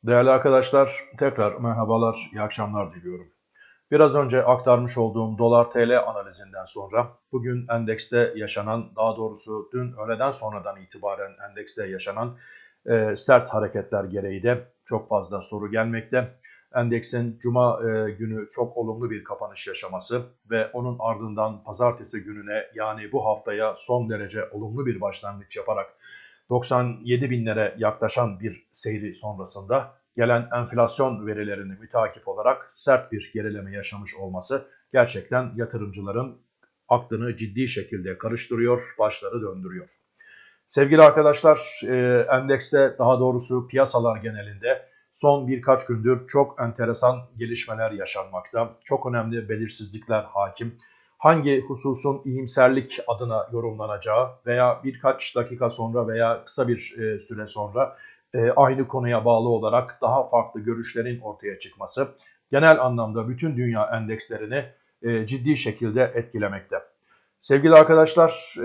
Değerli arkadaşlar, tekrar merhabalar, iyi akşamlar diliyorum. Biraz önce aktarmış olduğum dolar TL analizinden sonra bugün endekste yaşanan, daha doğrusu dün öğleden sonradan itibaren endekste yaşanan sert hareketler gereği de çok fazla soru gelmekte. Endeksin cuma günü çok olumlu bir kapanış yaşaması ve onun ardından pazartesi gününe, yani bu haftaya son derece olumlu bir başlangıç yaparak 97 binlere yaklaşan bir seyri sonrasında gelen enflasyon verilerini mütakip olarak sert bir gerileme yaşamış olması gerçekten yatırımcıların aklını ciddi şekilde karıştırıyor, başları döndürüyor. Sevgili arkadaşlar, endekste, daha doğrusu piyasalar genelinde son birkaç gündür çok enteresan gelişmeler yaşanmakta. Çok önemli belirsizlikler hakim. Hangi hususun iyimserlik adına yorumlanacağı veya birkaç dakika sonra veya kısa bir süre sonra aynı konuya bağlı olarak daha farklı görüşlerin ortaya çıkması genel anlamda bütün dünya endekslerini ciddi şekilde etkilemekte. Sevgili arkadaşlar,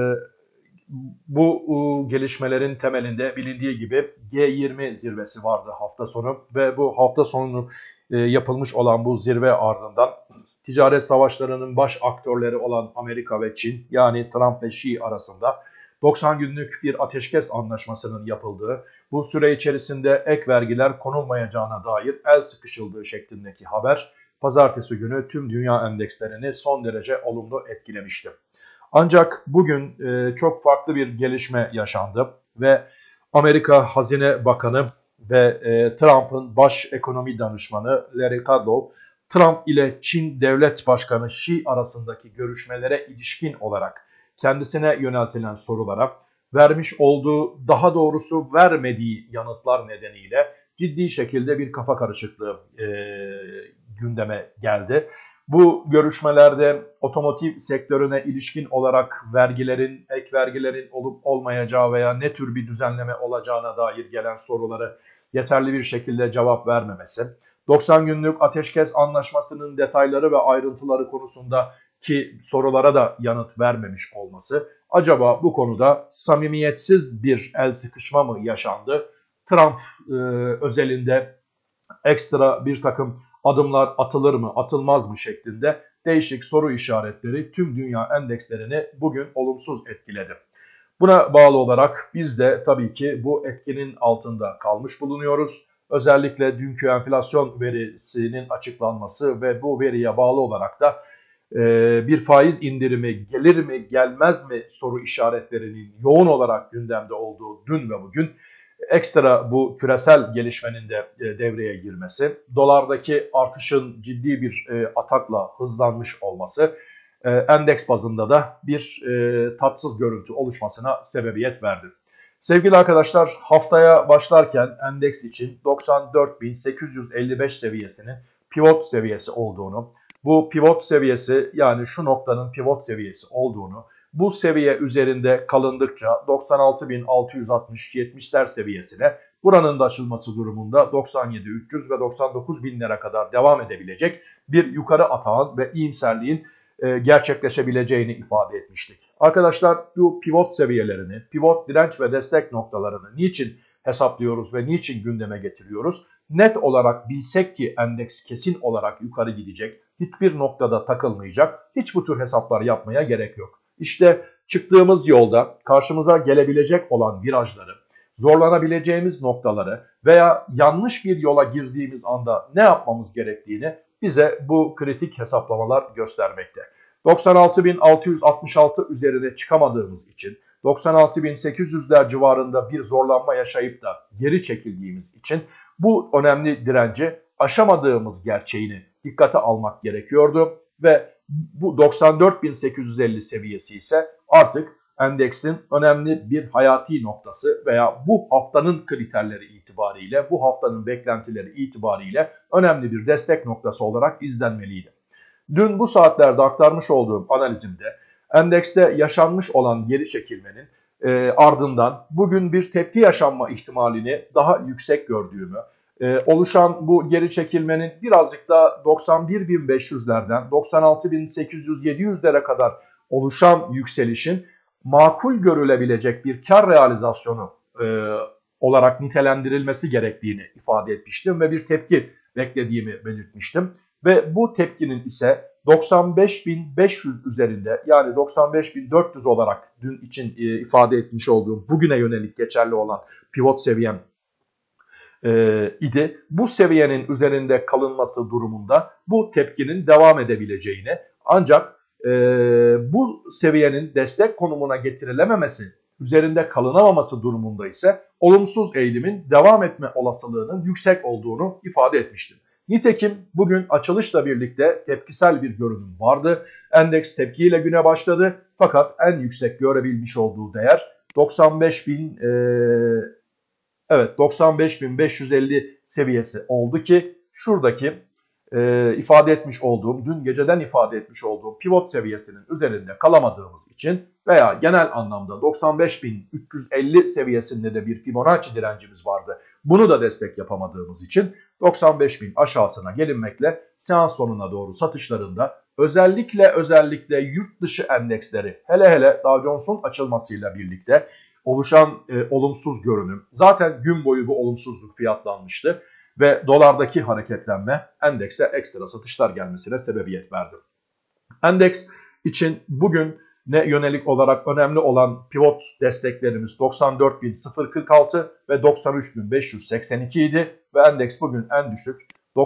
bu gelişmelerin temelinde bilindiği gibi G20 zirvesi vardı hafta sonu ve bu hafta sonu yapılmış olan bu zirve ardından ticaret savaşlarının baş aktörleri olan Amerika ve Çin, yani Trump ve Xi arasında 90 günlük bir ateşkes anlaşmasının yapıldığı, bu süre içerisinde ek vergiler konulmayacağına dair el sıkışıldığı şeklindeki haber pazartesi günü tüm dünya endekslerini son derece olumlu etkilemişti. Ancak bugün çok farklı bir gelişme yaşandı ve Amerika Hazine Bakanı ve Trump'ın baş ekonomi danışmanı Larry Kudlow, Trump ile Çin Devlet Başkanı Xi arasındaki görüşmelere ilişkin olarak kendisine yöneltilen sorulara vermiş olduğu, daha doğrusu vermediği yanıtlar nedeniyle ciddi şekilde bir kafa karışıklığı gündeme geldi. Bu görüşmelerde otomotiv sektörüne ilişkin olarak vergilerin, ek vergilerin olup olmayacağı veya ne tür bir düzenleme olacağına dair gelen soruları yeterli bir şekilde cevap vermemesi, 90 günlük ateşkes anlaşmasının detayları ve ayrıntıları konusundaki sorulara da yanıt vermemiş olması, acaba bu konuda samimiyetsiz bir el sıkışma mı yaşandı? Trump özelinde ekstra bir takım adımlar atılır mı, atılmaz mı şeklinde değişik soru işaretleri tüm dünya endekslerini bugün olumsuz etkiledi. Buna bağlı olarak biz de tabii ki bu etkinin altında kalmış bulunuyoruz. Özellikle dünkü enflasyon verisinin açıklanması ve bu veriye bağlı olarak da bir faiz indirimi gelir mi gelmez mi soru işaretlerinin yoğun olarak gündemde olduğu dün ve bugün ekstra bu küresel gelişmenin de devreye girmesi, dolardaki artışın ciddi bir atakla hızlanmış olması endeks bazında da bir tatsız görüntü oluşmasına sebebiyet verdi. Sevgili arkadaşlar, haftaya başlarken endeks için 94.855 seviyesinin pivot seviyesi olduğunu, bu pivot seviyesi, yani şu noktanın pivot seviyesi olduğunu, bu seviye üzerinde kalındıkça 96.660-70'ler seviyesine, buranın da aşılması durumunda 97.300 ve 99.000'lere kadar devam edebilecek bir yukarı atağın ve iyimserliğin gerçekleşebileceğini ifade etmiştik. Arkadaşlar, bu pivot seviyelerini, pivot direnç ve destek noktalarını niçin hesaplıyoruz ve niçin gündeme getiriyoruz? Net olarak bilsek ki endeks kesin olarak yukarı gidecek, hiçbir noktada takılmayacak, hiç bu tür hesaplar yapmaya gerek yok. İşte çıktığımız yolda karşımıza gelebilecek olan virajları, zorlanabileceğimiz noktaları veya yanlış bir yola girdiğimiz anda ne yapmamız gerektiğini bize bu kritik hesaplamalar göstermekte. 96.666 üzerine çıkamadığımız için, 96.800'ler civarında bir zorlanma yaşayıp da geri çekildiğimiz için bu önemli direnci aşamadığımız gerçeğini dikkate almak gerekiyordu ve bu 94.850 seviyesi ise artık endeksin önemli bir hayati noktası veya bu haftanın kriterleri itibariyle, bu haftanın beklentileri itibariyle önemli bir destek noktası olarak izlenmeliydi. Dün bu saatlerde aktarmış olduğum analizimde endekste yaşanmış olan geri çekilmenin ardından bugün bir tepki yaşanma ihtimalini daha yüksek gördüğümü, oluşan bu geri çekilmenin birazcık da 91.500'lerden 96.800-700'lere kadar oluşan yükselişin makul görülebilecek bir kar realizasyonu olarak nitelendirilmesi gerektiğini ifade etmiştim ve bir tepki beklediğimi belirtmiştim. Ve bu tepkinin ise 95.500 üzerinde, yani 95.400 olarak dün için ifade etmiş olduğum bugüne yönelik geçerli olan pivot seviyem idi. Bu seviyenin üzerinde kalınması durumunda bu tepkinin devam edebileceğini, ancak bu seviyenin destek konumuna getirilememesi, üzerinde kalınamaması durumunda ise olumsuz eğilimin devam etme olasılığının yüksek olduğunu ifade etmiştim. Nitekim bugün açılışla birlikte tepkisel bir görünüm vardı. Endeks tepkiyle güne başladı, fakat en yüksek görebilmiş olduğu değer 95.550 seviyesi oldu ki şuradaki ifade etmiş olduğum, dün geceden ifade etmiş olduğum pivot seviyesinin üzerinde kalamadığımız için veya genel anlamda 95.350 seviyesinde de bir Fibonacci direncimiz vardı. Bunu da destek yapamadığımız için 95.000 aşağısına gelinmekle seans sonuna doğru satışlarında özellikle yurt dışı endeksleri, hele Dow Jones'un açılmasıyla birlikte oluşan olumsuz görünüm, zaten gün boyu bu olumsuzluk fiyatlanmıştı ve dolardaki hareketlenme endekse ekstra satışlar gelmesine sebebiyet verdi. Endeks için bugün ne yönelik olarak önemli olan pivot desteklerimiz 94.046 ve 93.582 idi ve endeks bugün en düşük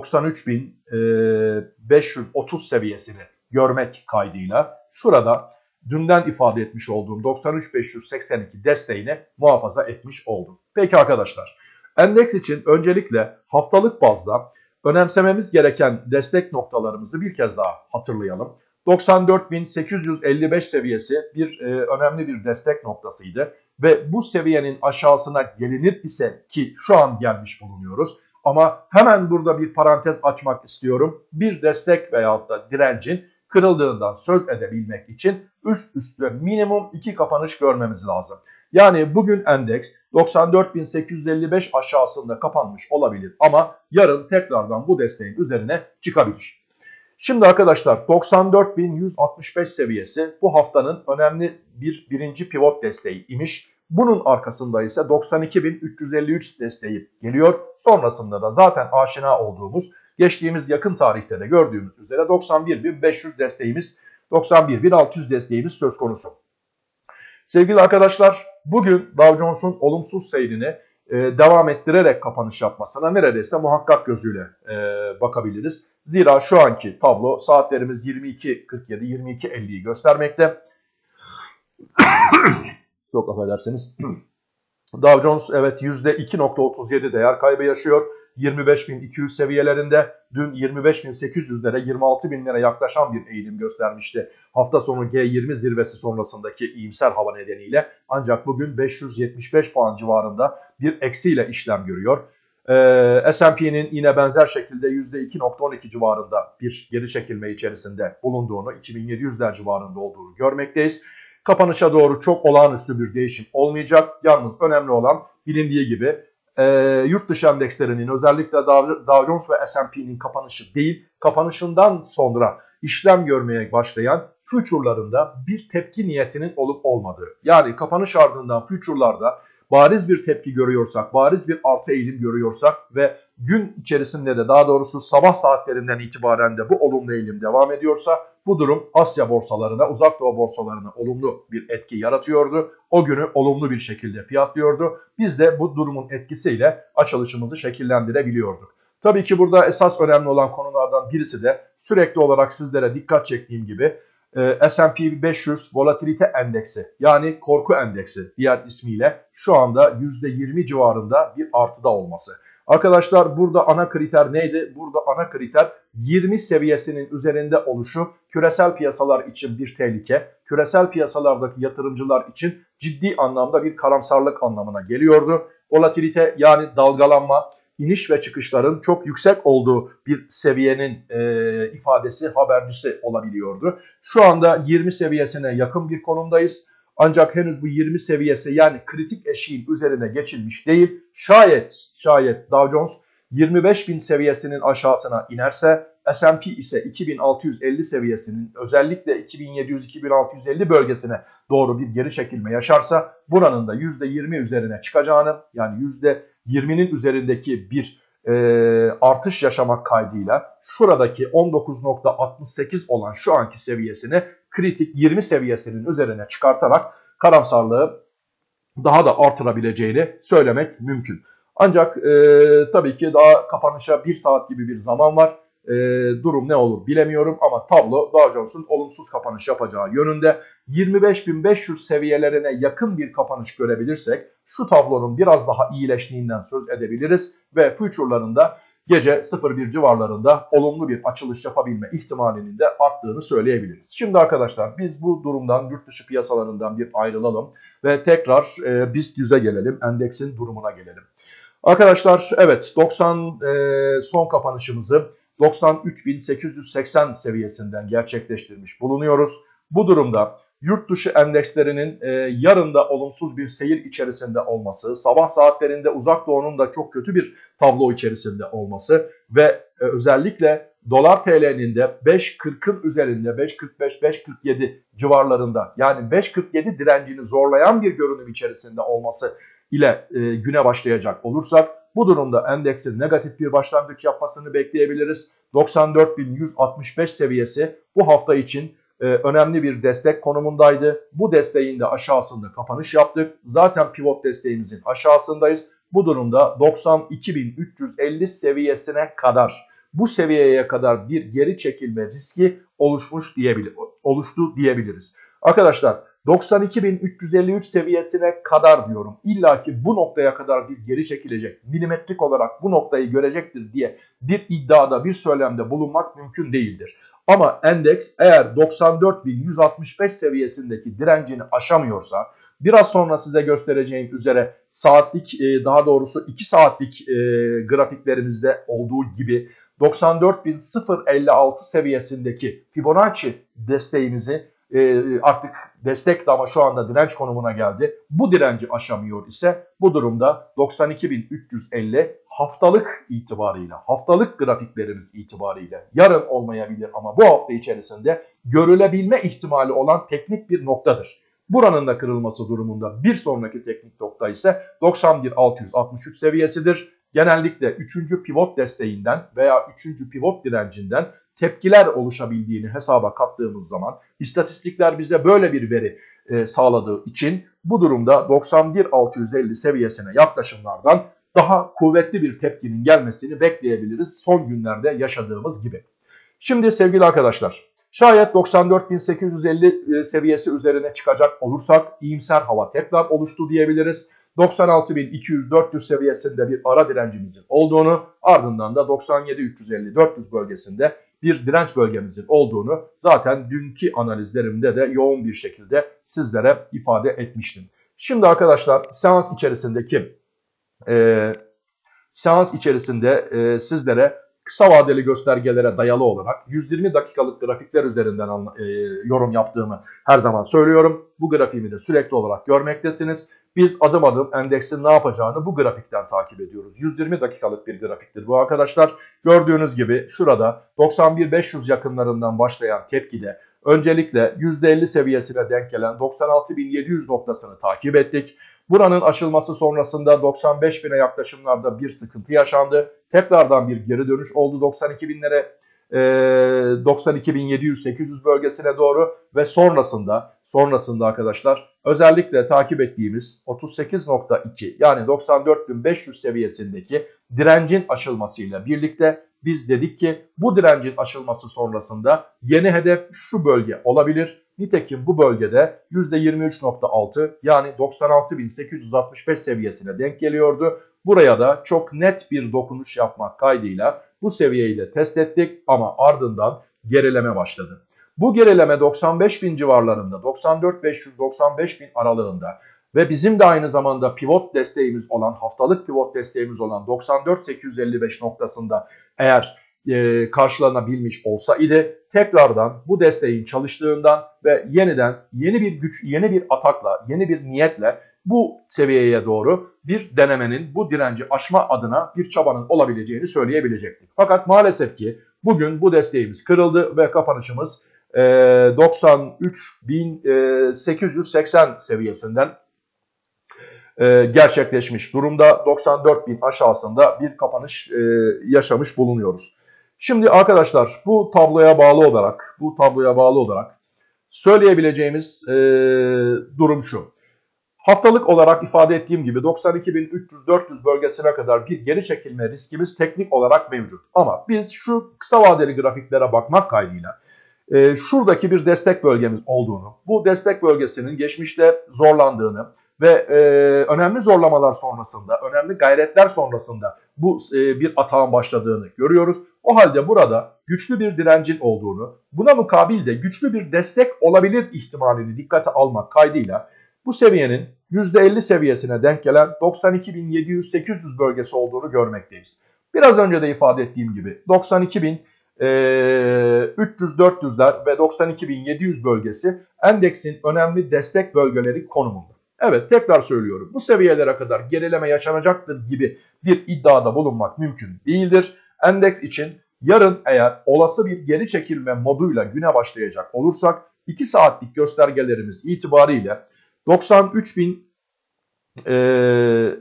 93.530 seviyesini görmek kaydıyla şurada dünden ifade etmiş olduğum 93.582 desteğini muhafaza etmiş oldum. Peki arkadaşlar, endeks için öncelikle haftalık bazda önemsememiz gereken destek noktalarımızı bir kez daha hatırlayalım. 94.855 seviyesi önemli bir destek noktasıydı ve bu seviyenin aşağısına gelinir ise, ki şu an gelmiş bulunuyoruz, ama hemen burada bir parantez açmak istiyorum. Bir destek veyahut da direncin kırıldığından söz edebilmek için üst üste minimum 2 kapanış görmemiz lazım. Yani bugün endeks 94.855 aşağısında kapanmış olabilir ama yarın tekrardan bu desteğin üzerine çıkabilir. Şimdi arkadaşlar 94.165 seviyesi bu haftanın önemli birinci pivot desteği imiş. Bunun arkasında ise 92.353 desteği geliyor. Sonrasında da zaten aşina olduğumuz, geçtiğimiz yakın tarihte de gördüğümüz üzere 91.500 desteğimiz, 91.600 desteğimiz söz konusu. Sevgili arkadaşlar, bugün Dow Jones'un olumsuz seyrini devam ettirerek kapanış yapmasına neredeyse muhakkak gözüyle bakabiliriz. Zira şu anki tablo, saatlerimiz 22.47, 22.50'yi göstermekte. Çok affedersiniz. Dow Jones evet %2.37 değer kaybı yaşıyor. 25.200 seviyelerinde, dün 25.800'lere, 26.000'lere yaklaşan bir eğilim göstermişti. Hafta sonu G20 zirvesi sonrasındaki iyimser hava nedeniyle, ancak bugün 575 puan civarında bir eksiyle işlem görüyor. S&P'nin yine benzer şekilde %2.12 civarında bir geri çekilme içerisinde bulunduğunu, 2700'ler civarında olduğunu görmekteyiz. Kapanışa doğru çok olağanüstü bir değişim olmayacak. Yalnız önemli olan, bilindiği gibi yurt dışı endekslerinin, özellikle Dow Jones ve S&P'nin kapanışı değil, kapanışından sonra işlem görmeye başlayan future'larında bir tepki niyetinin olup olmadığı. Yani kapanış ardından future'larda bariz bir tepki görüyorsak, bariz bir artı eğilim görüyorsak ve gün içerisinde de, daha doğrusu sabah saatlerinden itibaren de bu olumlu eğilim devam ediyorsa, bu durum Asya borsalarına, Uzak Doğu borsalarına olumlu bir etki yaratıyordu. O günü olumlu bir şekilde fiyatlıyordu. Biz de bu durumun etkisiyle açılışımızı şekillendirebiliyorduk. Tabii ki burada esas önemli olan konulardan birisi de sürekli olarak sizlere dikkat çektiğim gibi S&P 500 volatilite endeksi, yani korku endeksi diğer ismiyle şu anda %20 civarında bir artıda olması. Arkadaşlar burada ana kriter neydi? Burada ana kriter 20 seviyesinin üzerinde oluşu küresel piyasalar için bir tehlike, küresel piyasalardaki yatırımcılar için ciddi anlamda bir karamsarlık anlamına geliyordu. Volatilite, yani dalgalanma, iniş ve çıkışların çok yüksek olduğu bir seviyenin ifadesi, habercisi olabiliyordu. Şu anda 20 seviyesine yakın bir konumdayız. Ancak henüz bu 20 seviyesi, yani kritik eşiğin üzerine geçilmiş değil. Şayet Dow Jones 25.000 seviyesinin aşağısına inerse S&P ise 2650 seviyesinin özellikle 2700-2650 bölgesine doğru bir geri çekilme yaşarsa buranın da %20 üzerine çıkacağını, yani %20'nin üzerindeki bir artış yaşamak kaydıyla şuradaki 19.68 olan şu anki seviyesini kritik 20 seviyesinin üzerine çıkartarak karamsarlığı daha da artırabileceğini söylemek mümkün. Ancak tabii ki daha kapanışa 1 saat gibi bir zaman var. Durum ne olur bilemiyorum ama tablo Dow Jones'un olumsuz kapanış yapacağı yönünde. 25.500 seviyelerine yakın bir kapanış görebilirsek şu tablonun biraz daha iyileştiğinden söz edebiliriz ve future'larında gece 01 civarlarında olumlu bir açılış yapabilme ihtimalinin de arttığını söyleyebiliriz. Şimdi arkadaşlar biz bu durumdan, yurt dışı piyasalarından bir ayrılalım ve tekrar BIST 100'e gelelim, endeksin durumuna gelelim. Arkadaşlar evet 90 son kapanışımızı 93.880 seviyesinden gerçekleştirmiş bulunuyoruz. Bu durumda yurt dışı endekslerinin yarın da olumsuz bir seyir içerisinde olması, sabah saatlerinde Uzak Doğu'nun da çok kötü bir tablo içerisinde olması ve özellikle dolar TL'nin de 5.40'ın üzerinde 5.45-5.47 civarlarında, yani 5.47 direncini zorlayan bir görünüm içerisinde olması ile güne başlayacak olursak bu durumda endeksin negatif bir başlangıç yapmasını bekleyebiliriz. 94.165 seviyesi bu hafta için önemli bir destek konumundaydı. Bu desteğin de aşağısında kapanış yaptık. Zaten pivot desteğimizin aşağısındayız. Bu durumda 92.350 seviyesine kadar, bu seviyeye kadar bir geri çekilme riski oluştu diyebiliriz. Arkadaşlar 92.353 seviyesine kadar diyorum. İlla ki bu noktaya kadar bir geri çekilecek, milimetrik olarak bu noktayı görecektir diye bir iddiada, bir söylemde bulunmak mümkün değildir. Ama endeks eğer 94.165 seviyesindeki direncini aşamıyorsa, biraz sonra size göstereceğim üzere saatlik, daha doğrusu 2 saatlik grafiklerimizde olduğu gibi 94.056 seviyesindeki Fibonacci desteğimizi artık destek de ama şu anda direnç konumuna geldi. Bu direnci aşamıyor ise bu durumda 92.350 haftalık itibarıyla, haftalık grafiklerimiz itibariyle yarın olmayabilir ama bu hafta içerisinde görülebilme ihtimali olan teknik bir noktadır. Buranın da kırılması durumunda bir sonraki teknik nokta ise 91.663 seviyesidir. Genellikle 3. pivot desteğinden veya 3. pivot direncinden tepkiler oluşabildiğini hesaba kattığımız zaman istatistikler bize böyle bir veri sağladığı için bu durumda 91.650 seviyesine yaklaşımlardan daha kuvvetli bir tepkinin gelmesini bekleyebiliriz son günlerde yaşadığımız gibi. Şimdi sevgili arkadaşlar, şayet 94.850 seviyesi üzerine çıkacak olursak iyimser hava tekrar oluştu diyebiliriz. 96.200-400 seviyesinde bir ara direncimizin olduğunu, ardından da 97.350-400 bölgesinde bir direnç bölgemizin olduğunu zaten dünkü analizlerimde de yoğun bir şekilde sizlere ifade etmiştim. Şimdi arkadaşlar seans içerisinde sizlere kısa vadeli göstergelere dayalı olarak 120 dakikalık grafikler üzerinden yorum yaptığımı her zaman söylüyorum. Bu grafiğimi de sürekli olarak görmektesiniz. Biz adım adım endeksin ne yapacağını bu grafikten takip ediyoruz. 120 dakikalık bir grafiktir bu arkadaşlar. Gördüğünüz gibi şurada 91.500 yakınlarından başlayan tepkide öncelikle %50 seviyesine denk gelen 96.700 noktasını takip ettik. Buranın aşılması sonrasında 95.000'e yaklaşımlarda bir sıkıntı yaşandı. Tekrardan bir geri dönüş oldu 92.000'lere, 92.700-800 bölgesine doğru ve sonrasında arkadaşlar özellikle takip ettiğimiz 38.2 yani 94.500 seviyesindeki direncin aşılmasıyla birlikte biz dedik ki bu direncin aşılması sonrasında yeni hedef şu bölge olabilir. Nitekim bu bölgede %23.6 yani 96.865 seviyesine denk geliyordu. Buraya da çok net bir dokunuş yapmak kaydıyla bu seviyeyi de test ettik ama ardından gerileme başladı. Bu gerileme 95.000 civarlarında, 94.500-95.000 aralığında ve bizim de aynı zamanda pivot desteğimiz olan, haftalık pivot desteğimiz olan 94.855 noktasında eğer karşılanabilmiş olsaydı tekrardan bu desteğin çalıştığından ve yeniden yeni bir güç, yeni bir atakla, yeni bir niyetle bu seviyeye doğru bir denemenin, bu direnci aşma adına bir çabanın olabileceğini söyleyebilecektik. Fakat maalesef ki bugün bu desteğimiz kırıldı ve kapanışımız 93.880 seviyesinden gerçekleşmiş durumda. 94.000 aşağısında bir kapanış yaşamış bulunuyoruz. Şimdi arkadaşlar bu tabloya bağlı olarak söyleyebileceğimiz durum şu. Haftalık olarak ifade ettiğim gibi 92.300-400 bölgesine kadar bir geri çekilme riskimiz teknik olarak mevcut. Ama biz şu kısa vadeli grafiklere bakmak kaydıyla şuradaki bir destek bölgemiz olduğunu, bu destek bölgesinin geçmişte zorlandığını ve önemli zorlamalar sonrasında, önemli gayretler sonrasında bu bir atağın başladığını görüyoruz. O halde burada güçlü bir direncin olduğunu, buna mukabil de güçlü bir destek olabilir ihtimalini dikkate almak kaydıyla bu seviyenin %50 seviyesine denk gelen 92.700-800 bölgesi olduğunu görmekteyiz. Biraz önce de ifade ettiğim gibi 92.300-400'ler ve 92.700 bölgesi endeksin önemli destek bölgeleri konumunda. Evet, tekrar söylüyorum, bu seviyelere kadar gerileme yaşanacaktır gibi bir iddiada bulunmak mümkün değildir. Endeks için yarın eğer olası bir geri çekilme moduyla güne başlayacak olursak 2 saatlik göstergelerimiz itibariyle 93.000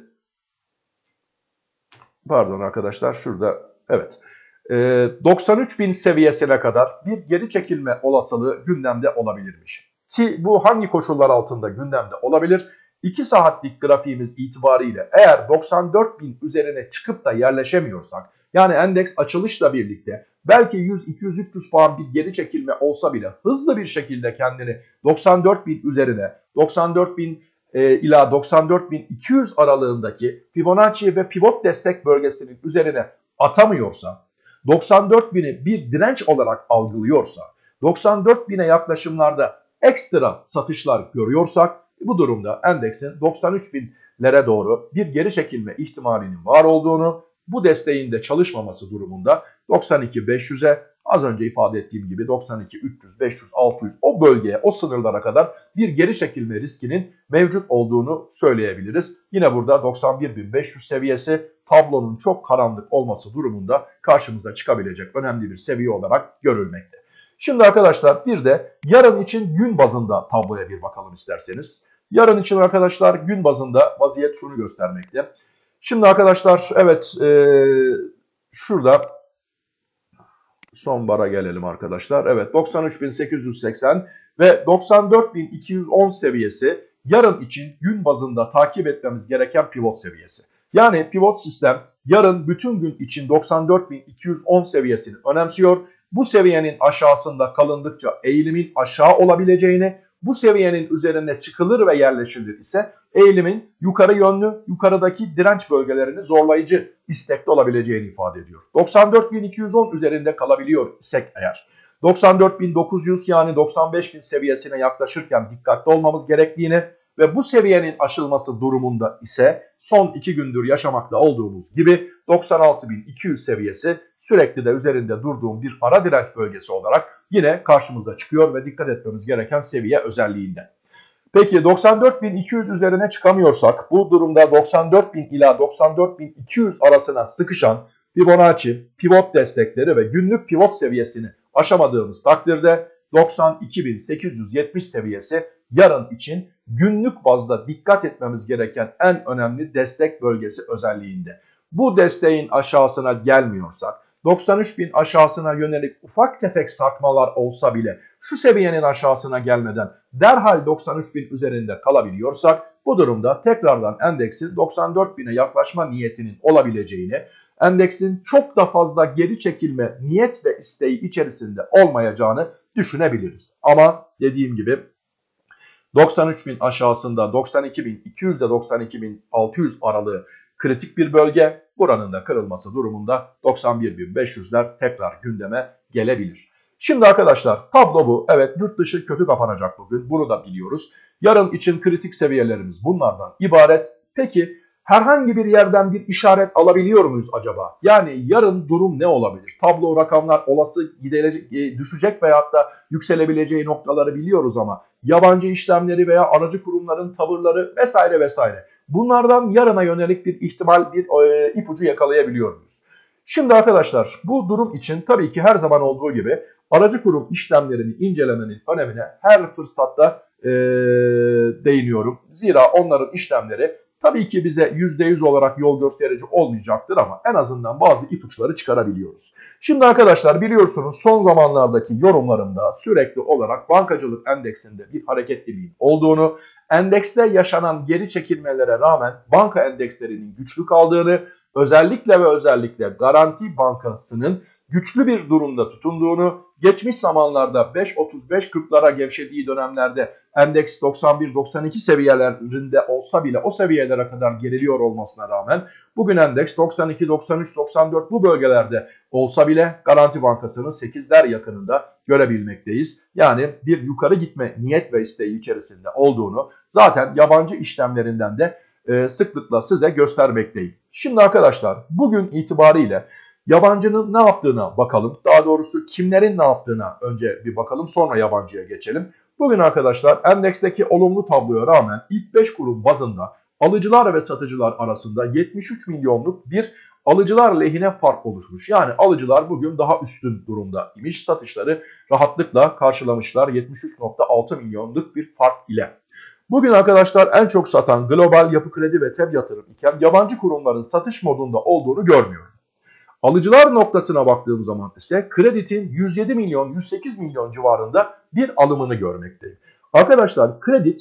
pardon arkadaşlar şurada evet 93.000 seviyesine kadar bir geri çekilme olasılığı gündemde olabilirmiş. Ki bu hangi koşullar altında gündemde olabilir? 2 saatlik grafiğimiz itibariyle eğer 94.000 üzerine çıkıp da yerleşemiyorsak, yani endeks açılışla birlikte belki 100, 200, 300 puan bir geri çekilme olsa bile hızlı bir şekilde kendini 94.000 üzerine 94.000 ila 94.200 aralığındaki Fibonacci ve pivot destek bölgesinin üzerine atamıyorsa, 94.000'i bir direnç olarak algılıyorsa, 94.000'e yaklaşımlarda ekstra satışlar görüyorsak, bu durumda endeksin 93.000'lere doğru bir geri çekilme ihtimalinin var olduğunu, bu desteğin de çalışmaması durumunda 92.500'e, az önce ifade ettiğim gibi 92.300, 500, 600 o bölgeye, o sınırlara kadar bir geri çekilme riskinin mevcut olduğunu söyleyebiliriz. Yine burada 91.500 seviyesi tablonun çok karanlık olması durumunda karşımıza çıkabilecek önemli bir seviye olarak görülmekte. Şimdi arkadaşlar bir de yarın için gün bazında tabloya bir bakalım isterseniz. Yarın için arkadaşlar gün bazında vaziyet şunu göstermekte. Şimdi arkadaşlar evet şurada son bara gelelim arkadaşlar. Evet 93.880 ve 94.210 seviyesi yarın için gün bazında takip etmemiz gereken pivot seviyesi. Yani pivot sistem yarın bütün gün için 94.210 seviyesini önemsiyor. Bu seviyenin aşağısında kalındıkça eğilimin aşağı olabileceğini, bu seviyenin üzerine çıkılır ve yerleşilir ise eğilimin yukarı yönlü, yukarıdaki direnç bölgelerini zorlayıcı istekli olabileceğini ifade ediyor. 94.210 üzerinde kalabiliyor isek eğer 94.900 yani 95.000 seviyesine yaklaşırken dikkatli olmamız gerektiğini ve bu seviyenin aşılması durumunda ise son 2 gündür yaşamakta olduğumuz gibi 96.200 seviyesi sürekli de üzerinde durduğum bir ara direnç bölgesi olarak yine karşımıza çıkıyor ve dikkat etmemiz gereken seviye özelliğinden. Peki 94.200 üzerine çıkamıyorsak bu durumda 94.000 ila 94.200 arasına sıkışan Fibonacci, pivot destekleri ve günlük pivot seviyesini aşamadığımız takdirde 92.870 seviyesi yarın için günlük bazda dikkat etmemiz gereken en önemli destek bölgesi özelliğinde. Bu desteğin aşağısına gelmiyorsak, 93.000 aşağısına yönelik ufak tefek sarkmalar olsa bile şu seviyenin aşağısına gelmeden derhal 93.000 üzerinde kalabiliyorsak bu durumda tekrardan endeksin 94.000'e yaklaşma niyetinin olabileceğini, endeksin çok da fazla geri çekilme niyet ve isteği içerisinde olmayacağını düşünebiliriz. Ama dediğim gibi 93.000 aşağısında 92.200 ile 92.600 aralığı kritik bir bölge. Buranın da kırılması durumunda 91.500'ler tekrar gündeme gelebilir. Şimdi arkadaşlar tablo bu. Evet yurt dışı kötü kapanacak bugün. Bunu da biliyoruz. Yarın için kritik seviyelerimiz bunlardan ibaret. Peki herhangi bir yerden bir işaret alabiliyor muyuz acaba? Yani yarın durum ne olabilir? Tablo rakamlar olası düşecek veyahut da yükselebileceği noktaları biliyoruz ama yabancı işlemleri veya aracı kurumların tavırları vesaire vesaire. Bunlardan yarına yönelik bir ihtimal, bir ipucu yakalayabiliyor muyuz? Şimdi arkadaşlar bu durum için tabii ki her zaman olduğu gibi aracı kurum işlemlerini incelemenin önemine her fırsatta değiniyorum. Zira onların işlemleri tabii ki bize %100 olarak yol gösterici olmayacaktır ama en azından bazı ipuçları çıkarabiliyoruz. Şimdi arkadaşlar biliyorsunuz son zamanlardaki yorumlarımda sürekli olarak bankacılık endeksinde bir hareketliliğin olduğunu, endekste yaşanan geri çekilmelere rağmen banka endekslerinin güçlü kaldığını, özellikle ve özellikle Garanti Bankası'nın güçlü bir durumda tutunduğunu, geçmiş zamanlarda 5.35-40'lara gevşediği dönemlerde endeks 91-92 seviyelerinde olsa bile o seviyelere kadar geriliyor olmasına rağmen bugün endeks 92, 93, 94 bu bölgelerde olsa bile Garanti Bankası'nı 8'ler yakınında görebilmekteyiz. Yani bir yukarı gitme niyet ve isteği içerisinde olduğunu zaten yabancı işlemlerinden de sıklıkla size göstermekteyim. Şimdi arkadaşlar bugün itibariyle yabancının ne yaptığına bakalım. Daha doğrusu kimlerin ne yaptığına önce bir bakalım, sonra yabancıya geçelim. Bugün arkadaşlar endeksteki olumlu tabloya rağmen ilk 5 kurum bazında alıcılar ve satıcılar arasında 73 milyonluk bir alıcılar lehine fark oluşmuş. Yani alıcılar bugün daha üstün durumda imiş. Satışları rahatlıkla karşılamışlar 73.6 milyonluk bir fark ile. Bugün arkadaşlar en çok satan Global, Yapı Kredi ve TEB Yatırım iken yabancı kurumların satış modunda olduğunu görmüyorum. Alıcılar noktasına baktığım zaman ise kreditin 107 milyon 108 milyon civarında bir alımını görmekteyim. Arkadaşlar kredit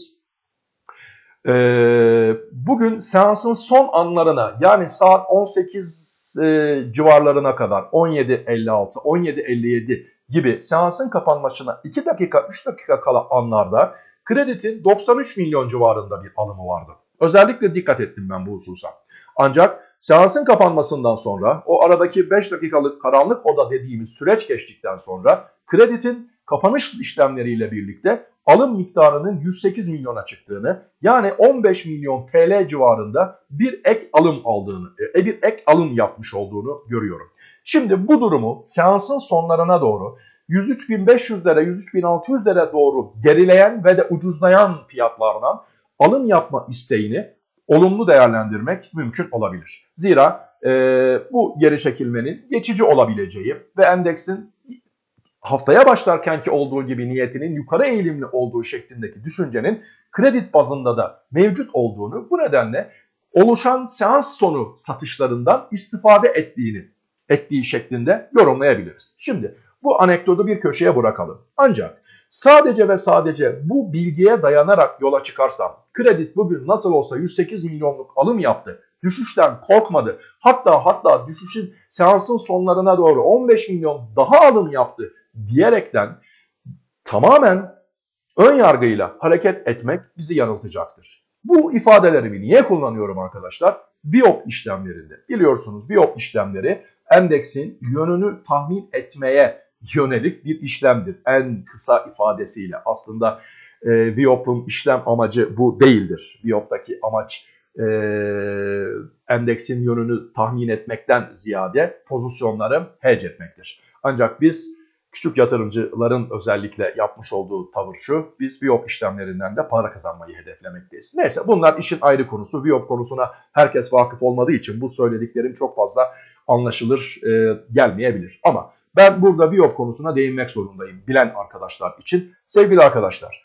bugün seansın son anlarına yani saat 18 civarlarına kadar 17.56 17.57 gibi seansın kapanmasına 2 dakika 3 dakika kala anlarda kreditin 93 milyon civarında bir alımı vardı. Özellikle dikkat ettim ben bu hususa. Ancak seansın kapanmasından sonra o aradaki 5 dakikalık karanlık oda dediğimiz süreç geçtikten sonra kreditin kapanış işlemleriyle birlikte alım miktarının 108 milyona çıktığını, yani 15 milyon TL civarında bir ek alım aldığını, bir ek alım yapmış olduğunu görüyorum. Şimdi bu durumu seansın sonlarına doğru 103.500'lere 103.600'lere doğru gerileyen ve de ucuzlayan fiyatlardan alım yapma isteğini olumlu değerlendirmek mümkün olabilir. Zira bu geri çekilmenin geçici olabileceği ve endeksin haftaya başlarkenki olduğu gibi niyetinin yukarı eğilimli olduğu şeklindeki düşüncenin kredi bazında da mevcut olduğunu, bu nedenle oluşan seans sonu satışlarından istifade ettiği şeklinde yorumlayabiliriz. Şimdi bu anekdotu bir köşeye bırakalım. Ancak sadece ve sadece bu bilgiye dayanarak yola çıkarsam, kredi bugün nasıl olsa 108 milyonluk alım yaptı, düşüşten korkmadı, hatta düşüşün seansın sonlarına doğru 15 milyon daha alım yaptı diyerekten tamamen ön yargıyla hareket etmek bizi yanıltacaktır. Bu ifadelerimi niye kullanıyorum arkadaşlar? VWAP işlemlerinde. Biliyorsunuz VWAP işlemleri endeksin yönünü tahmin etmeye yönelik bir işlemdir. En kısa ifadesiyle aslında VWAP'ın işlem amacı bu değildir. VWAP'taki amaç endeksin yönünü tahmin etmekten ziyade pozisyonları hedge etmektir. Ancak biz küçük yatırımcıların özellikle yapmış olduğu tavır şu: biz VWAP işlemlerinden de para kazanmayı hedeflemekteyiz. Neyse, bunlar işin ayrı konusu. VWAP konusuna herkes vakıf olmadığı için bu söylediklerim çok fazla anlaşılır gelmeyebilir. Ama ben burada VWAP konusuna değinmek zorundayım bilen arkadaşlar için. Sevgili arkadaşlar,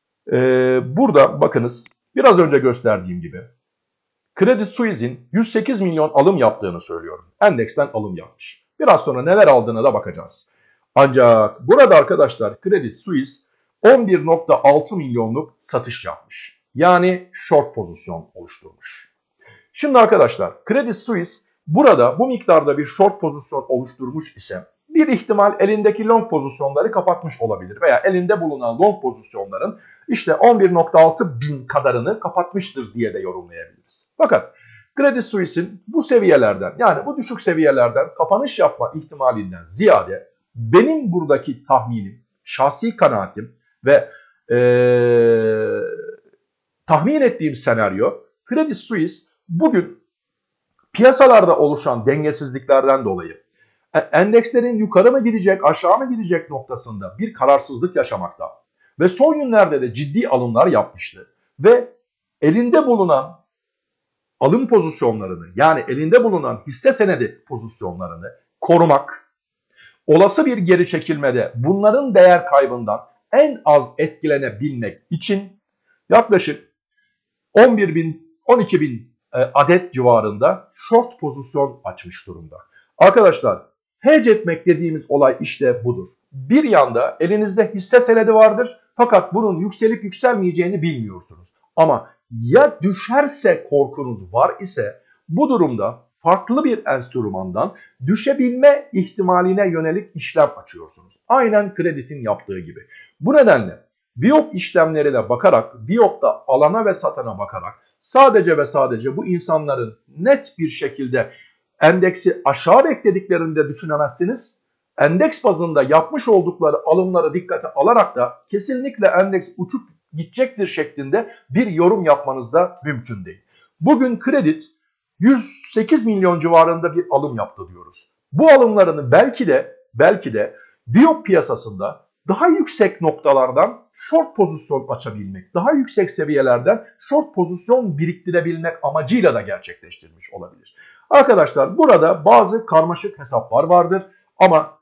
burada bakınız biraz önce gösterdiğim gibi Credit Suisse'in 108 milyon alım yaptığını söylüyorum. Endeksten alım yapmış. Biraz sonra neler aldığına da bakacağız. Ancak burada arkadaşlar Credit Suisse 11.6 milyonluk satış yapmış. Yani short pozisyon oluşturmuş. Şimdi arkadaşlar Credit Suisse burada bu miktarda bir short pozisyon oluşturmuş ise bir ihtimal elindeki long pozisyonları kapatmış olabilir veya elinde bulunan long pozisyonların işte 11.6 bin kadarını kapatmıştır diye de yorumlayabiliriz. Fakat Credit Suisse'in bu seviyelerden, yani bu düşük seviyelerden kapanış yapma ihtimalinden ziyade benim buradaki tahminim, şahsi kanaatim ve tahmin ettiğim senaryo, Credit Suisse Bugün piyasalarda oluşan dengesizliklerden dolayı endekslerin yukarı mı gidecek, aşağı mı gidecek noktasında bir kararsızlık yaşamakta ve son günlerde de ciddi alımlar yapmıştı ve elinde bulunan alım pozisyonlarını, yani elinde bulunan hisse senedi pozisyonlarını korumak, olası bir geri çekilmede bunların değer kaybından en az etkilenebilmek için yaklaşık 11.000-12.000 adet civarında short pozisyon açmış durumda. Arkadaşlar, hedge etmek dediğimiz olay işte budur. Bir yanda elinizde hisse senedi vardır fakat bunun yükselip yükselmeyeceğini bilmiyorsunuz. Ama ya düşerse korkunuz var ise bu durumda farklı bir enstrümandan düşebilme ihtimaline yönelik işlem açıyorsunuz. Aynen kreditin yaptığı gibi. Bu nedenle VIOP işlemlerine bakarak, VIOP'ta alana ve satana bakarak sadece ve sadece bu insanların net bir şekilde endeksi aşağı beklediklerini de düşünemezsiniz. Endeks bazında yapmış oldukları alımları dikkate alarak da kesinlikle endeks uçup gidecektir şeklinde bir yorum yapmanız da mümkün değil. Bugün Kredit 108 milyon civarında bir alım yaptı diyoruz. Bu alımlarını belki de VIOP piyasasında daha yüksek noktalardan short pozisyon açabilmek, daha yüksek seviyelerden short pozisyon biriktirebilmek amacıyla da gerçekleştirmiş olabilir. Arkadaşlar, burada bazı karmaşık hesaplar vardır ama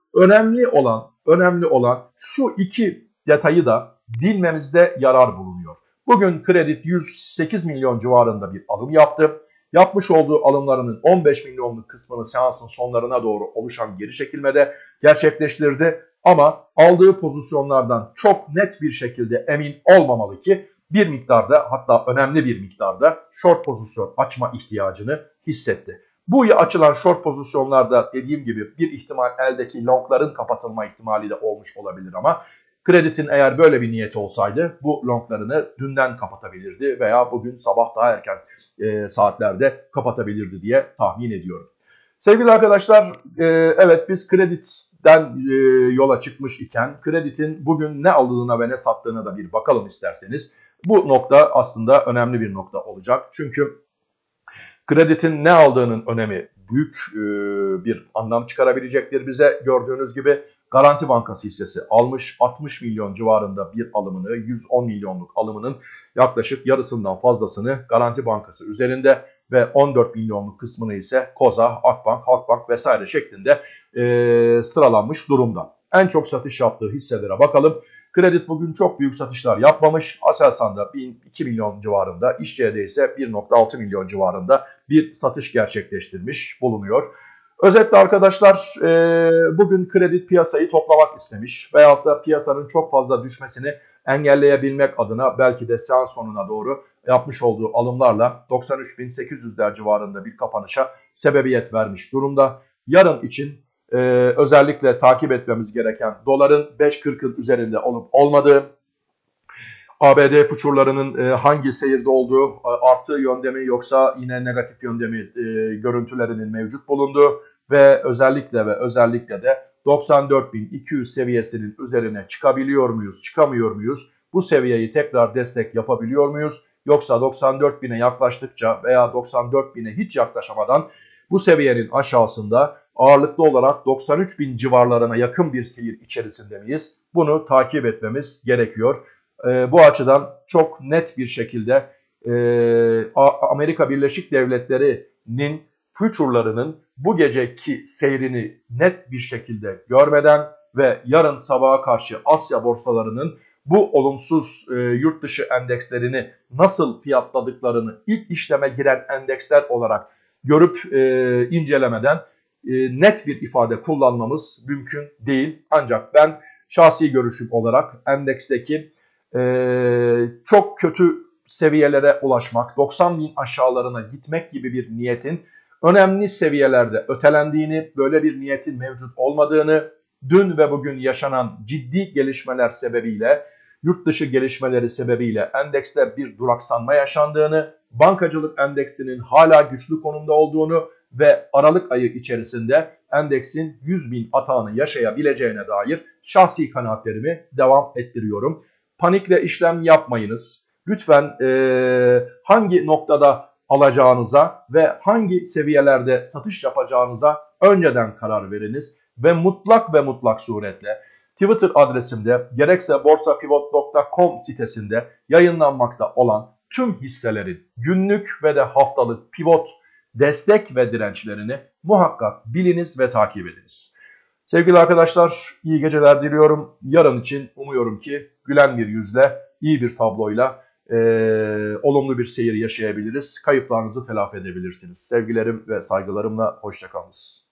önemli olan şu iki detayı da bilmemizde yarar bulunuyor. Bugün Kredit 108 milyon civarında bir alım yaptı. Yapmış olduğu alımlarının 15 milyonluk kısmını seansın sonlarına doğru oluşan geri çekilmede gerçekleştirdi. Ama aldığı pozisyonlardan çok net bir şekilde emin olmamalı ki bir miktarda, hatta önemli bir miktarda short pozisyon açma ihtiyacını hissetti. Bu açılan short pozisyonlarda dediğim gibi bir ihtimal eldeki longların kapatılma ihtimali de olmuş olabilir ama Kredit'in eğer böyle bir niyeti olsaydı bu longlarını dünden kapatabilirdi veya bugün sabah daha erken saatlerde kapatabilirdi diye tahmin ediyorum. Sevgili arkadaşlar, evet biz Kredit'ten yola çıkmış iken Kredit'in bugün ne aldığına ve ne sattığına da bir bakalım isterseniz. Bu nokta aslında önemli bir nokta olacak. Çünkü Kredit'in ne aldığının önemi büyük bir anlam çıkarabilecektir bize. Gördüğünüz gibi Garanti Bankası hissesi almış, 60 milyon civarında bir alımını, 110 milyonluk alımının yaklaşık yarısından fazlasını Garanti Bankası üzerinde ve 14 milyonluk kısmını ise Koza, Akbank, Halkbank vesaire şeklinde sıralanmış durumda. En çok satış yaptığı hisselere bakalım. Kredit bugün çok büyük satışlar yapmamış. Aselsan'da 1-2 milyon civarında, İşçi'de ise 1.6 milyon civarında bir satış gerçekleştirmiş bulunuyor. Özetle arkadaşlar, bugün Kredit piyasayı toplamak istemiş veyahut da piyasanın çok fazla düşmesini engelleyebilmek adına belki de seans sonuna doğru yapmış olduğu alımlarla 93.800'ler civarında bir kapanışa sebebiyet vermiş durumda. Yarın için özellikle takip etmemiz gereken doların 5.40'ın üzerinde olup olmadığı, ABD futurlarının hangi seyirde olduğu, artı yönde mi yoksa yine negatif yönde mi görüntülerinin mevcut bulunduğu ve özellikle de 94.200 seviyesinin üzerine çıkabiliyor muyuz, çıkamıyor muyuz? Bu seviyeyi tekrar destek yapabiliyor muyuz? Yoksa 94.000'e yaklaştıkça veya 94.000'e hiç yaklaşamadan bu seviyenin aşağısında ağırlıklı olarak 93.000 civarlarına yakın bir seyir içerisinde miyiz? Bunu takip etmemiz gerekiyor. Bu açıdan çok net bir şekilde Amerika Birleşik Devletleri'nin future'larının bu geceki seyrini net bir şekilde görmeden ve yarın sabaha karşı Asya borsalarının bu olumsuz yurt dışı endekslerini nasıl fiyatladıklarını ilk işleme giren endeksler olarak görüp incelemeden net bir ifade kullanmamız mümkün değil. Ancak ben şahsi görüşüm olarak endeksteki çok kötü seviyelere ulaşmak, 90.000 aşağılarına gitmek gibi bir niyetin önemli seviyelerde ötelendiğini, böyle bir niyetin mevcut olmadığını, dün ve bugün yaşanan ciddi gelişmeler sebebiyle, yurt dışı gelişmeleri sebebiyle endekste bir duraksanma yaşandığını, bankacılık endeksinin hala güçlü konumda olduğunu ve Aralık ayı içerisinde endeksin 100.000 atağını yaşayabileceğine dair şahsi kanaatlerimi devam ettiriyorum. Panikle işlem yapmayınız. Lütfen hangi noktada alacağınıza ve hangi seviyelerde satış yapacağınıza önceden karar veriniz ve mutlak suretle Twitter adresimde gerekse borsapivot.com sitesinde yayınlanmakta olan tüm hisselerin günlük ve de haftalık pivot, destek ve dirençlerini muhakkak biliniz ve takip ediniz. Sevgili arkadaşlar, iyi geceler diliyorum. Yarın için umuyorum ki gülen bir yüzle, iyi bir tabloyla olumlu bir seyir yaşayabiliriz. Kayıplarınızı telafi edebilirsiniz. Sevgilerim ve saygılarımla hoşça kalınız.